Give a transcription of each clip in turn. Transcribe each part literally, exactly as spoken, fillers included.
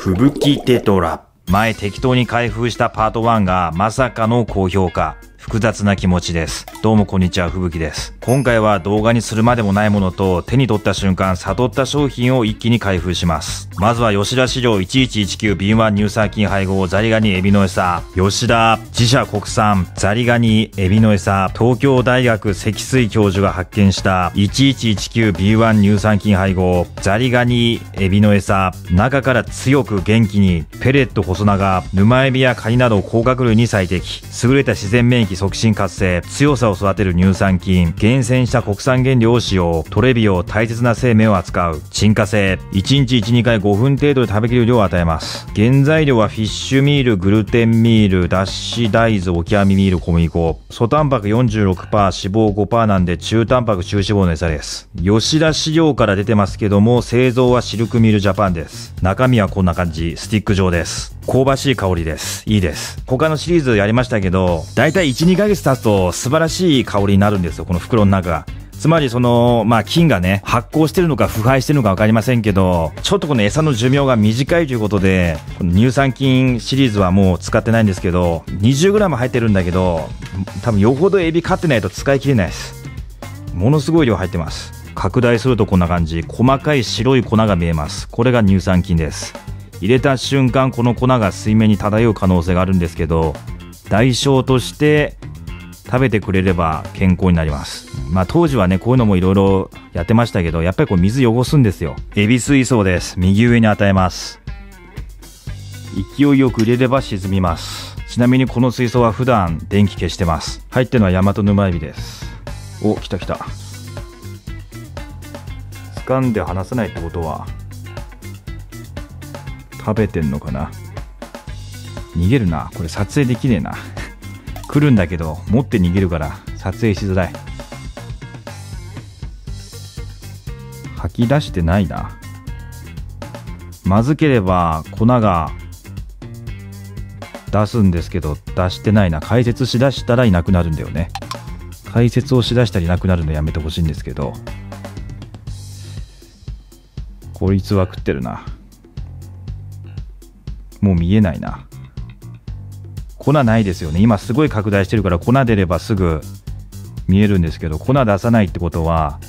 吹雪テトラ。前適当に開封したパートワンがまさかの高評価。複雑な気持ちです。どうもこんにちは、吹雪です。今回は動画にするまでもないものと手に取った瞬間悟った商品を一気に開封します。まずは吉田飼料 いちいちいちきゅうビーワン 乳酸菌配合ザリガニエビの餌。吉田自社国産ザリガニエビの餌。東京大学積水教授が発見した いちいちいちきゅうビーワン 乳酸菌配合ザリガニエビの餌。中から強く元気にペレット細長、沼エビやカニなど甲殻類に最適。優れた自然免疫促進活性、強さを育てる乳酸菌、厳選した国産原料を使用。トレビオ、大切な生命を扱う。沈下性、いちにちいち、にかいごふん程度で食べきる量を与えます。原材料はフィッシュミール、グルテンミール、脱脂大豆、オキアミミール、小麦粉。素タンパク よんじゅうろくパーセント、脂肪 ごパーセント なんで中タンパク中脂肪の餌です。吉田飼料から出てますけども、製造はシルクミールジャパンです。中身はこんな感じ、スティック状です。香ばしい香りです。いいです。他のシリーズやりましたけど、だいたいいち、にかげつ経つと素晴らしい香りになるんですよ、この袋の中が。つまりその、まあ菌がね、発酵してるのか腐敗してるのかわかりませんけど、ちょっとこの餌の寿命が短いということで、この乳酸菌シリーズはもう使ってないんですけど、にじゅうグラム 入ってるんだけど、多分よほどエビ飼ってないと使い切れないです。ものすごい量入ってます。拡大するとこんな感じ、細かい白い粉が見えます。これが乳酸菌です。入れた瞬間この粉が水面に漂う可能性があるんですけど、代償として食べてくれれば健康になります。まあ当時はね、こういうのもいろいろやってましたけど、やっぱりこう水汚すんですよ。エビ水槽です。右上に与えます。勢いよく入れれば沈みます。ちなみにこの水槽は普段電気消してます。入ってるのはヤマトヌマエビです。お、来た来た。掴んで離さないってことは食べてんのかな。逃げるな。これ撮影できねえな。来るんだけど持って逃げるから撮影しづらい。吐き出してないな。まずければ粉が出すんですけど出してないな。解説しだしたらいなくなるんだよね。解説をしだしたらいなくなるのやめてほしいんですけど、こいつは食ってるな。もう見えないな。粉ないですよね。今すごい拡大してるから粉出ればすぐ見えるんですけど、粉出さないってことは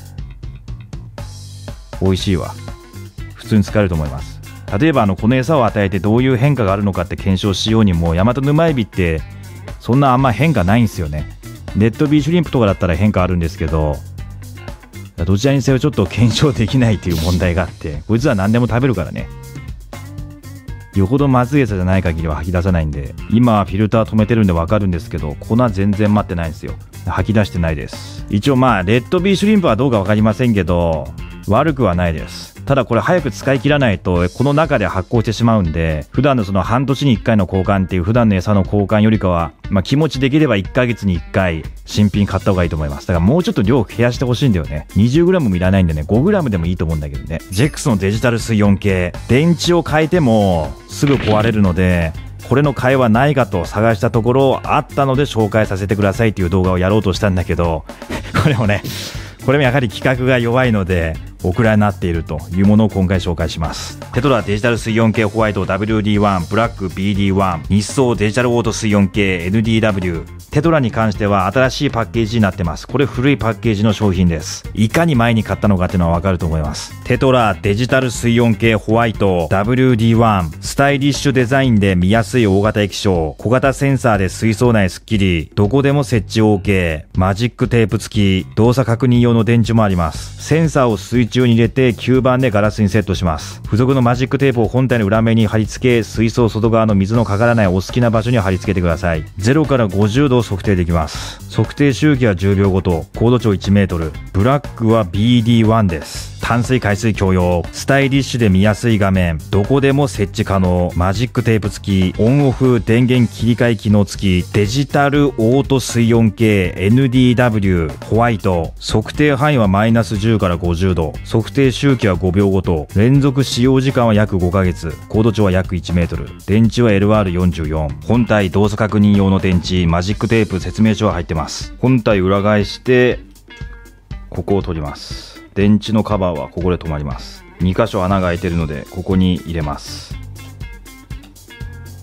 美味しいわ。普通に使えると思います。例えばあのこの餌を与えてどういう変化があるのかって検証しようにも、ヤマトヌマエビってそんなあんま変化ないんですよね。レッドビーシュリンプとかだったら変化あるんですけど、どちらにせよちょっと検証できないっていう問題があって、こいつは何でも食べるからね。よほどまずい餌じゃない限りは吐き出さないんで、今はフィルター止めてるんでわかるんですけど、粉全然待ってないんですよ。吐き出してないです。一応まあレッドビーシュリンプはどうかわかりませんけど、悪くはないです。ただこれ早く使い切らないとこの中で発酵してしまうんで、普段のその半年にいっかいの交換っていう普段の餌の交換よりかは、まあ気持ちできればいっかげつにいっかい新品買った方がいいと思います。だからもうちょっと量を減らしてほしいんだよね。にじゅうグラム もいらないんでね、ごグラム でもいいと思うんだけどね。ジェックスのデジタル水温計、電池を変えてもすぐ壊れるので、これの替えはないかと探したところあったので紹介させてくださいっていう動画をやろうとしたんだけど、これもね、これもやはり規格が弱いのでお蔵になっているというものを今回紹介します。テトラデジタル水温計ホワイト ダブリューディーワン、ブラック ビーディーワン、日総デジタルオート水温計 エヌディーダブリュー。テトラに関しては新しいパッケージになってます。これ古いパッケージの商品です。いかに前に買ったのかっていうのはわかると思います。テトラデジタル水温計ホワイト ダブリューディーワン、スタイリッシュデザインで見やすい大型液晶、小型センサーで水槽内スッキリ、どこでも設置 OK、マジックテープ付き、動作確認用の電池もあります。センサーを水中に入れてきゅうばんでガラスにセットします。付属のマジックテープを本体の裏面に貼り付け、水槽外側の水のかからないお好きな場所に貼り付けてください。ゼロからごじゅうどを測定できます。測定周期はじゅうびょうごと、高度長いちメートル。ブラックは ビーディーワン です。淡水海水共用、スタイリッシュで見やすい画面、どこでも設置可能、マジックテープ付き、オンオフ電源切り替え機能付き、デジタルオート水温計 エヌディーダブリュー ホワイト、測定範囲はマイナスじゅうからごじゅうど、測定周期はごびょうごと、連続使用時間は約ごかげつ、高度長は約いちメートル、電池は エルアールよんじゅうよん、本体動作確認用の電池、マジックテープ説明書が入ってます。本体裏返してここを取ります。電池のカバーはここで止まります。にかしょ穴が開いてるのでここに入れます。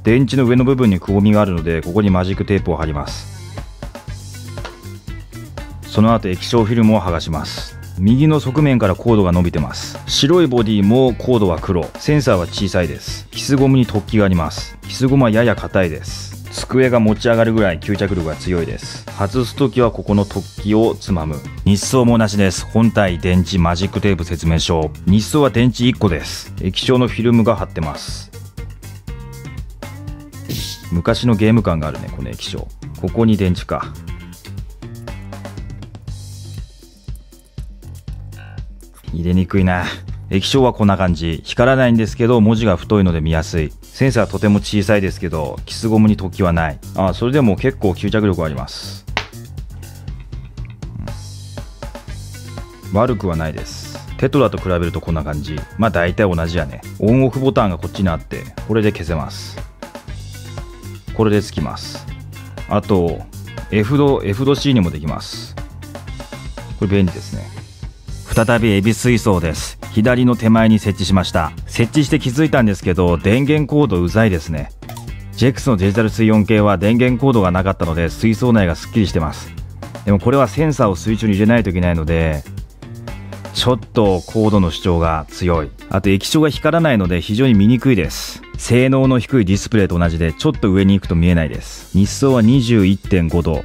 電池の上の部分にくぼみがあるので、ここにマジックテープを貼ります。その後液晶フィルムを剥がします。右の側面からコードが伸びてます。白いボディもコードは黒、センサーは小さいです。キスゴムに突起があります。キスゴムはやや硬いです。机が持ち上がるぐらい吸着力が強いです。外すときはここの突起をつまむ。日装も同じです。本体、電池、マジックテープ説明書。日装は電池いっこです。液晶のフィルムが貼ってます。昔のゲーム感があるね、この液晶。ここに電池か。入れにくいな。液晶はこんな感じ。光らないんですけど文字が太いので見やすい。センサーはとても小さいですけどキスゴムに突起はない。ああ、それでも結構吸着力あります、うん、悪くはないです。テトラと比べるとこんな感じ。まあ大体同じやね。オンオフボタンがこっちにあってこれで消せます。これでつきます。あと F 度 F 度 C にもできます。これ便利ですね。再びエビ水槽です。左の手前に設置しました。設置して気づいたんですけど電源コードうざいですね。 ジェックス のデジタル水温計は電源コードがなかったので水槽内がすっきりしてます。でもこれはセンサーを水中に入れないといけないのでちょっとコードの主張が強い。あと液晶が光らないので非常に見にくいです。性能の低いディスプレイと同じでちょっと上に行くと見えないです。日装は にじゅういってんごど、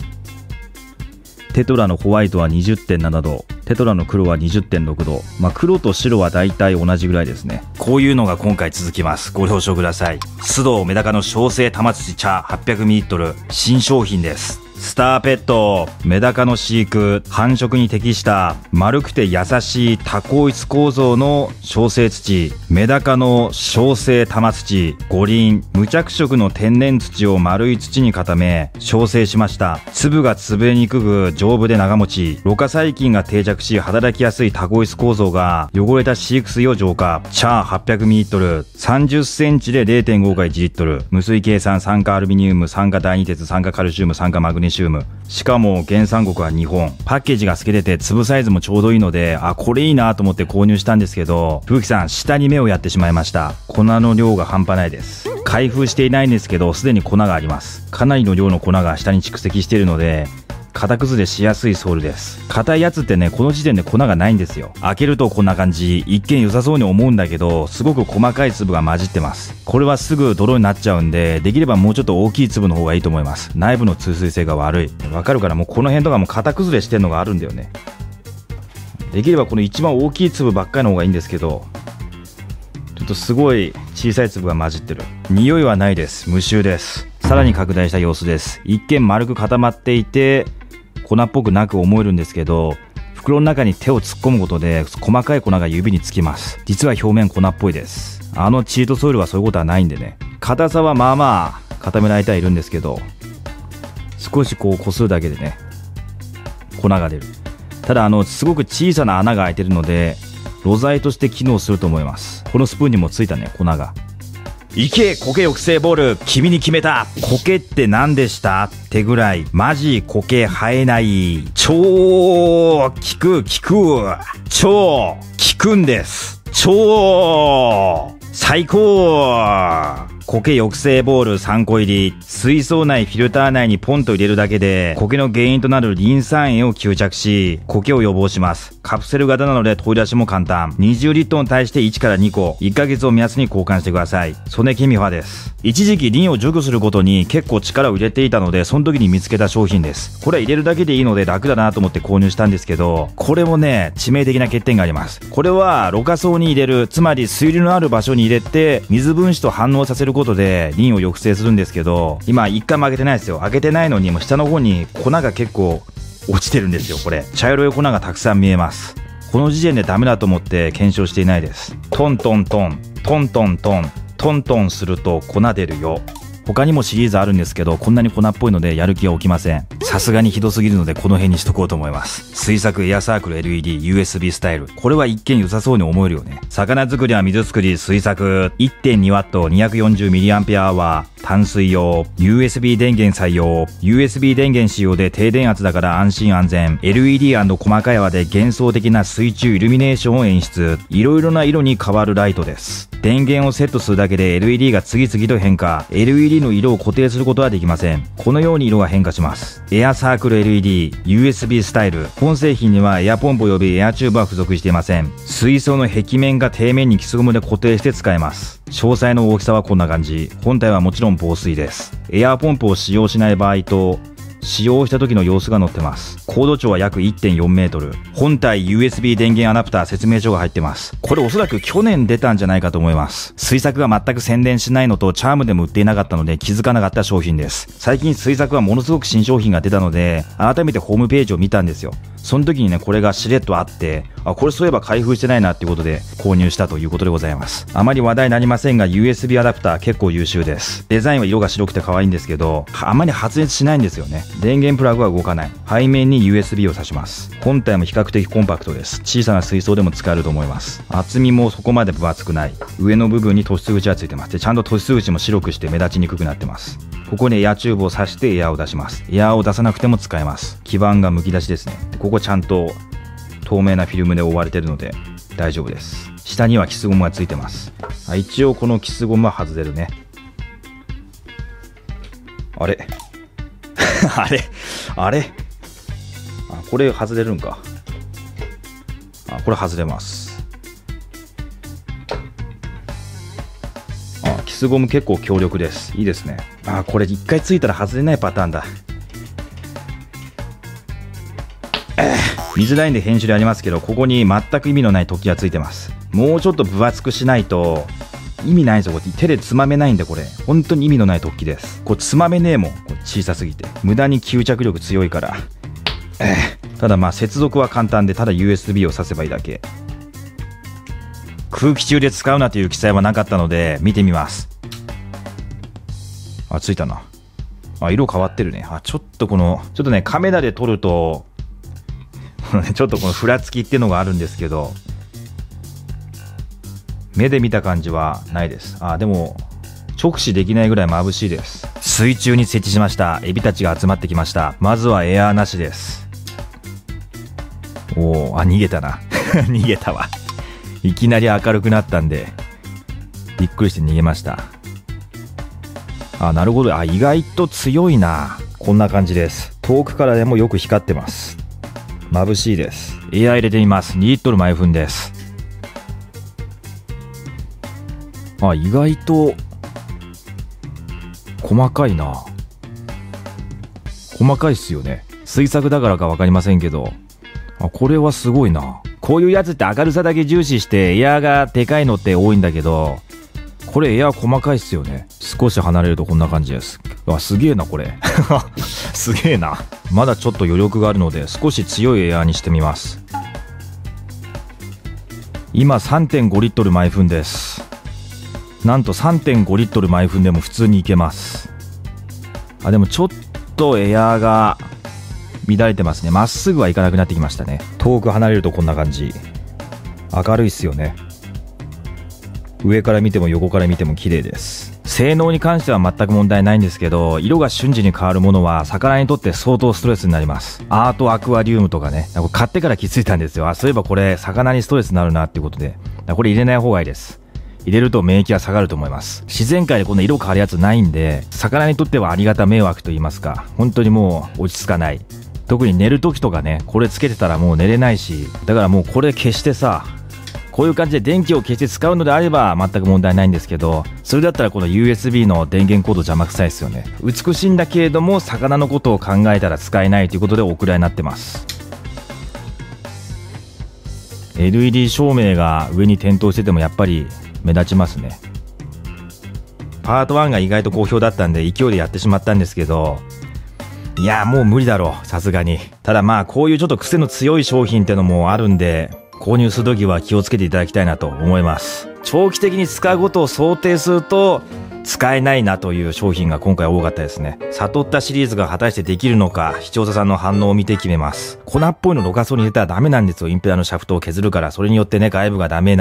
テトラのホワイトは にじゅってんななど、テトラの黒は にじゅってんろくど。まあ黒と白はだいたい同じぐらいですね。こういうのが今回続きます。ご了承ください。須藤メダカの小生玉土茶 はっぴゃくミリリットル 新商品です。スターペット、メダカの飼育、繁殖に適した丸くて優しい多孔質構造の小生土、メダカの小生玉土、五輪、無着色の天然土を丸い土に固め、小生しました。粒が潰れにくく丈夫で長持ち、ろ過細菌が定着し働きやすい多孔質構造が汚れた飼育水を浄化。チャー はっぴゃくミリリットル、さんじゅっセンチで れいてんご がいちリットル、無水計算、酸化アルミニウム、酸化第二鉄、酸化カルシウム、酸化マグネシウム。しかも原産国は日本。パッケージが透けてて粒サイズもちょうどいいので、あ、これいいなと思って購入したんですけど、風紀さん下に目をやってしまいました。粉の量が半端ないです。開封していないんですけどすでに粉があります。かなりの量の粉が下に蓄積しているので型崩れしやすいソールです。硬いやつってね、この時点で粉がないんですよ。開けるとこんな感じ。一見良さそうに思うんだけどすごく細かい粒が混じってます。これはすぐ泥になっちゃうんで、できればもうちょっと大きい粒の方がいいと思います。内部の通水性が悪い。わかるから、もうこの辺とかも型崩れしてんのがあるんだよね。できればこの一番大きい粒ばっかりの方がいいんですけど、ちょっとすごい小さい粒が混じってる。匂いはないです。無臭です。さらに拡大した様子です。一見丸く固まっていて粉っぽくなく思えるんですけど、袋の中に手を突っ込むことで細かい粉が指につきます。実は表面粉っぽいです。あのチートソイルはそういうことはないんでね。硬さはまあまあ固められてはいるんですけど、少しこうこするだけでね粉が出る。ただあのすごく小さな穴が開いてるので露材として機能すると思います。このスプーンにもついたね、粉が。いけ苔抑制ボール、君に決めた。苔って何でしたってぐらいマジ苔生えない。超効く効く超効くんです。超最高。苔抑制ボールさんこ入り。水槽内フィルター内にポンと入れるだけで苔の原因となるリン酸塩を吸着し苔を予防します。カプセル型なので取り出しも簡単。にじゅうリットルに対していちからにこ、いっかげつを目安に交換してください。曽根ケミファです。一時期リンを除去することに結構力を入れていたので、その時に見つけた商品です。これは入れるだけでいいので楽だなと思って購入したんですけど、これもね致命的な欠点があります。これはろ過槽に入れる、つまり水流のある場所に入れて水分子と反応させることでリンを抑制するんですけど、今いっかいも開けてないですよ。開けてないのにもう下の方に粉が結構落ちてるんですよ。これ茶色い粉がたくさん見えます。この時点でダメだと思って検証していないです。トントントントントントントントンすると粉出るよ。他にもシリーズあるんですけど、こんなに粉っぽいのでやる気が起きません。さすがにひどすぎるのでこの辺にしとこうと思います。水作エアサークル エルイーディー ユーエスビー スタイル。これは一見良さそうに思えるよね。魚作りは水作り水作 いってんにワット にひゃくよんじゅうミリアンペアアワー淡水用、ユーエスビー 電源採用、ユーエスビー 電源使用で低電圧だから安心安全、エルイーディー& 細かい泡で幻想的な水中イルミネーションを演出、いろいろな色に変わるライトです。電源をセットするだけで エルイーディー が次々と変化。エルイーディー の色を固定することはできません。このように色が変化します。エアサークル エルイーディー、ユーエスビー スタイル。本製品にはエアポンプ及びエアチューブは付属していません。水槽の壁面が底面にキスゴムで固定して使えます。詳細の大きさはこんな感じ。本体はもちろん防水です。エアポンプを使用しない場合と使用した時の様子が載ってます。高度長は約 いってんよんメートル。本体 ユーエスビー 電源アダプター説明書が入ってます。これおそらく去年出たんじゃないかと思います。水作が全く宣伝しないのとチャームでも売っていなかったので気づかなかった商品です。最近水作はものすごく新商品が出たので改めてホームページを見たんですよ。その時にねこれがしれっとあって、あこれそういえば開封してないなっていうことで購入したということでございます。あまり話題になりませんが ユーエスビー アダプター結構優秀です。デザインは色が白くて可愛いんですけどあまり発熱しないんですよね。電源プラグは動かない。背面に ユーエスビー を挿します。本体も比較的コンパクトです。小さな水槽でも使えると思います。厚みもそこまで分厚くない。上の部分に突出口がついてます。でちゃんと突出口も白くして目立ちにくくなってます。ここにエアチューブを挿してエアを出します。エアを出さなくても使えます。基板がむき出しですね。ここちゃんと透明なフィルムで覆われているので大丈夫です。下にはキスゴムがついてます。一応このキスゴムは外れるね。あれあれあれあこれ外れるんか。あこれ外れます。あキスゴム結構強力です。いいですね。あこれ一回ついたら外れないパターンだ。水ラインで編集でありますけどここに全く意味のない突起がついてます。もうちょっと分厚くしないと意味ないんですよ。これ手でつまめないんでこれ本当に意味のない突起です。これつまめねえもん。これ小さすぎて無駄に吸着力強いから、えー、ただまあ接続は簡単でただ ユーエスビー を挿せばいいだけ。空気中で使うなという記載はなかったので見てみます。あついたな。あ色変わってるね。あちょっとこのちょっとねカメラで撮るとちょっとこのふらつきっていうのがあるんですけど目で見た感じはないです。あでも直視できないぐらい眩しいです。水中に設置しました。エビたちが集まってきました。まずはエアーなしです。おおあ逃げたな逃げたわ。いきなり明るくなったんでびっくりして逃げました。あなるほど。あ意外と強いな。こんな感じです。遠くからでもよく光ってます。眩しいです。エア入れてみます。にリットル毎分です。あ意外と細かいな。細かいっすよね。水作だからか分かりませんけどあこれはすごいな。こういうやつって明るさだけ重視してエアがでかいのって多いんだけどこれエア細かいっすよね。少し離れるとこんな感じです。あすげえなこれすげえな。まだちょっと余力があるので少し強いエアにしてみます。今 さんてんごリットル毎分です。なんと さんてんごリットル毎分でも普通にいけます。あでもちょっとエアが乱れてますね。まっすぐはいかなくなってきましたね。遠く離れるとこんな感じ。明るいっすよね。上から見ても横から見ても綺麗です。性能に関しては全く問題ないんですけど色が瞬時に変わるものは魚にとって相当ストレスになります。アートアクアリウムとかねこれ買ってから気づいたんですよ。あそういえばこれ魚にストレスになるなっていうことでこれ入れない方がいいです。入れると免疫が下がると思います。自然界でこんな色変わるやつないんで魚にとってはありがた迷惑と言いますか本当にもう落ち着かない。特に寝る時とかねこれつけてたらもう寝れないしだからもうこれ消してさこういう感じで電気を消して使うのであれば全く問題ないんですけどそれだったらこの ユーエスビー の電源コード邪魔くさいですよね。美しいんだけれども魚のことを考えたら使えないということでお蔵になってます。エルイーディー 照明が上に点灯しててもやっぱり目立ちますね。パートワンが意外と好評だったんで勢いでやってしまったんですけどいやもう無理だろうさすがに。ただまあこういうちょっと癖の強い商品ってのもあるんで購入するときは気をつけていただきたいなと思います。長期的に使うことを想定すると使えないなという商品が今回多かったですね。悟ったシリーズが果たしてできるのか視聴者さんの反応を見て決めます。粉っぽいのろ過層に入れたらダメなんですよ。インペラのシャフトを削るからそれによってね外部がダメな